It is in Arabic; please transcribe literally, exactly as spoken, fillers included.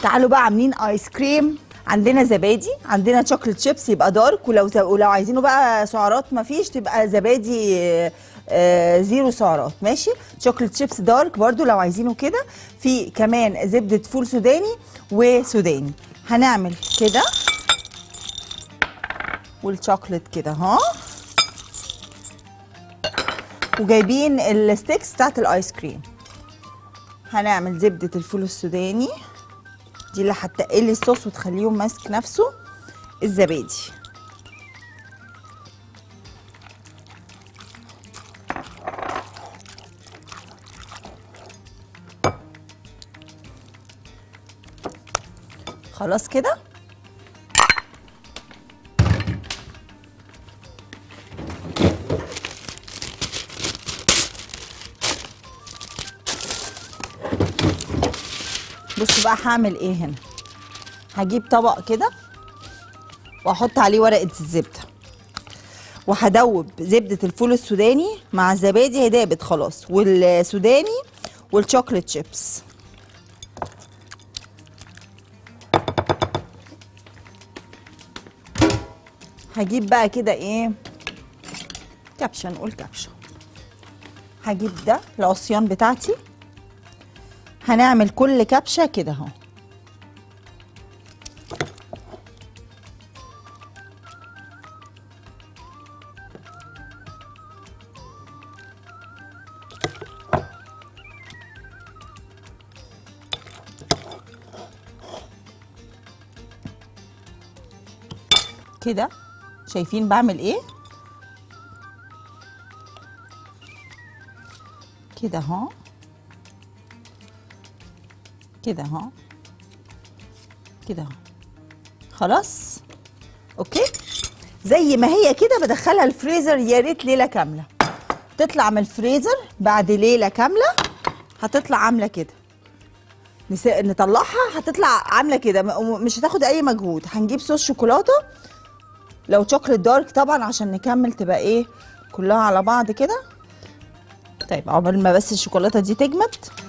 تعالوا بقى عاملين ايس كريم. عندنا زبادي، عندنا شوكليت شيبس يبقى دارك، ولو ولو عايزينه بقى سعرات مفيش تبقى زبادي آه زيرو سعرات، ماشي. شوكليت شيبس دارك برضو لو عايزينه كده. في كمان زبدة فول سوداني وسوداني. هنعمل كده والشوكليت كده ها، وجايبين الستيكس بتاعت الايس كريم. هنعمل زبدة الفول السوداني دي اللي هتقلي الصوص وتخليهم ماسك نفسه. الزبادي خلاص كده. بصوا بقى هعمل ايه هنا. هجيب طبق كده واحط عليه ورقه الزبده، وهدوب زبده الفول السوداني مع الزبادي، هي دابت خلاص، والسوداني والشوكليت شيبس. هجيب بقى كده ايه، كبشه، نقول كبشه. هجيب ده العصيان بتاعتي. هنعمل كل كبشه كده اهو. كده شايفين بعمل ايه؟ كده اهو، كده اهو، كده اهو. خلاص اوكي. زي ما هي كده بدخلها الفريزر، يا ريت ليله كامله. تطلع من الفريزر بعد ليله كامله هتطلع عامله كده. نطلعها هتطلع عامله كده، مش هتاخد اي مجهود. هنجيب صوص شوكولاته، لو شوكليت دارك طبعا عشان نكمل تبقى ايه كلها على بعض كده. طيب عقبال ما بس الشوكولاته دي تجمد